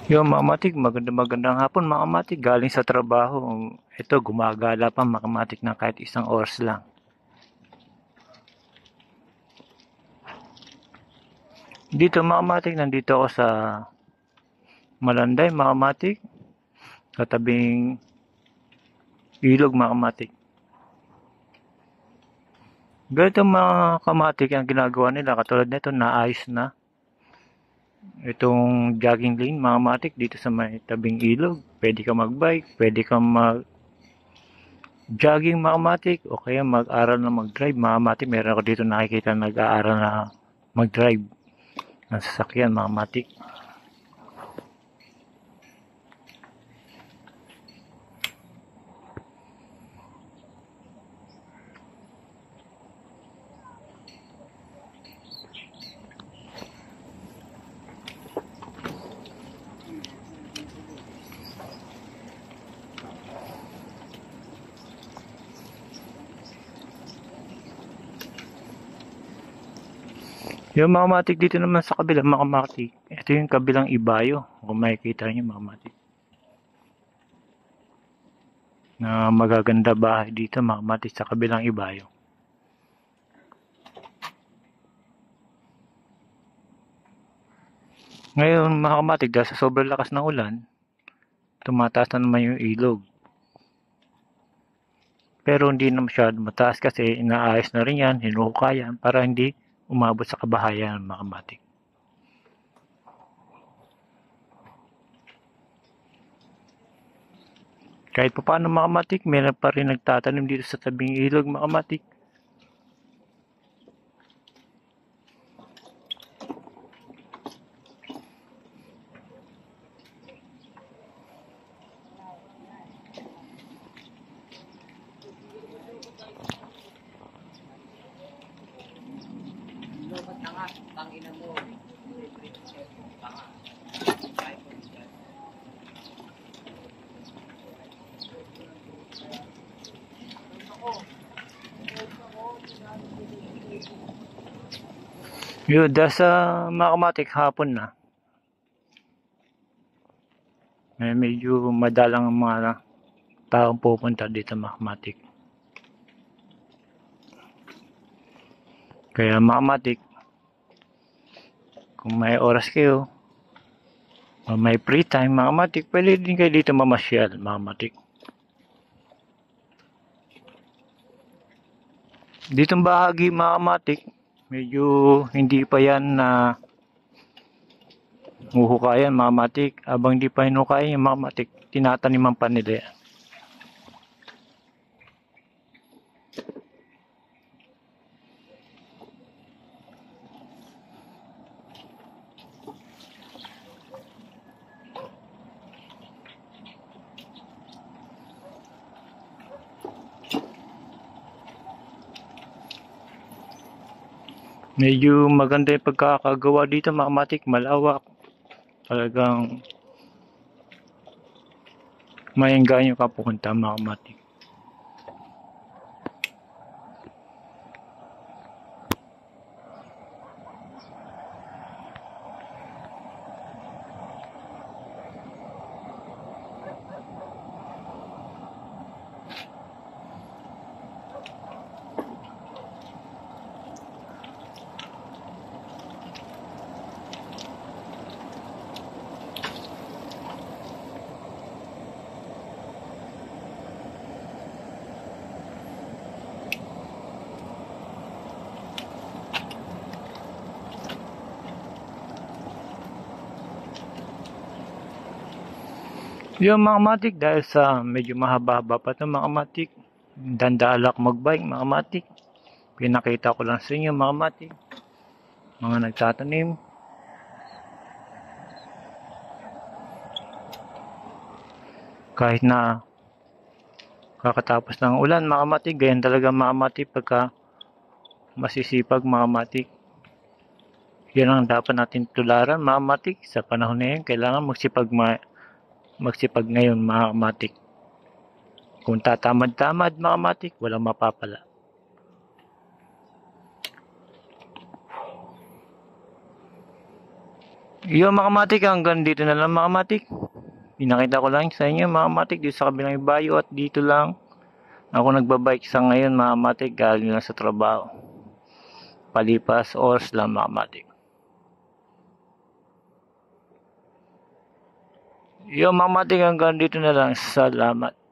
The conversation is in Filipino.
Yung mga matik, magandang hapon mga matik, galing sa trabaho. Ito, gumagala pa mga matik na kahit isang oras lang. Dito mga matik, nandito ako sa Malanday mga matik, sa tabing ilog mga matik. Ganito mga kamatik ang ginagawa nila, katulad nito naayos na itong jogging lane mga matik dito sa may tabing ilog. Pwede ka magbike, pwede ka mag jogging mga matik o kaya mag-aral na mag-drive mga matik. Meron ako dito nakikita nag-aaral na mag-drive ng sasakyan mga matik. Yung mga matik dito naman sa kabila mga matik, ito yung kabilang ibayo kung makikita nyo mga matik, na magaganda bahay dito mga matik sa kabilang ibayo. Ngayon mga kamatik, dahil sa sobrang lakas ng ulan, tumataas na naman yung ilog. Pero hindi na masyado mataas kasi inaayos na rin yan, hinuhukayan para hindi umabot sa kabahayan mga kamatik. Kahit pa paano mga kamatik, meron pa rin nagtatanim dito sa tabing ilog mga kamatik. Yun, dahil sa mga kamatik hapon na, medyo madalang ang mga taong pupunta dito mga kamatik. Kaya mga kamatik, kung may oras kayo, o may free time mga kamatik, pwede din kayo dito mamasyal mga kamatik. Ditong bahagi mga kamatik, medyo hindi pa yan na huhukayan mga kamatik. Abang hindi pa hinukayan yung mga kamatik, tinataniman pa nila yan. Medyo maganda yung pagkakagawa dito mga kamatik, malawak. Talagang mainggan yung kapupunta mga kamatik. Yung mga matik, dahil sa medyo mahaba-haba pa ito mga matik, dandalak magbike mga matik, pinakita ko lang sa inyo mga matik, mga nagtatanim. Kahit na kakatapos ng ulan mga matik, ganyan talaga mga matik pagka masisipag mga matik. Yan ang dapat natin tularan mga matik sa panahon na yun, kailangan magsipag ngayon mga matik. Kung tatamad-tamad mga matik, walang mapapala. Yung mga kamatik, hanggang dito na lang mga kamatik. Pinakita ko lang sa inyo mga kamatik dito sa kabilang bayo at dito lang. Ako nagbabike sa ngayon mga kamatik, galing lang sa trabaho. Palipas oras lang mga kamatik. Yung mga kamatik, hanggang dito na lang. Salamat.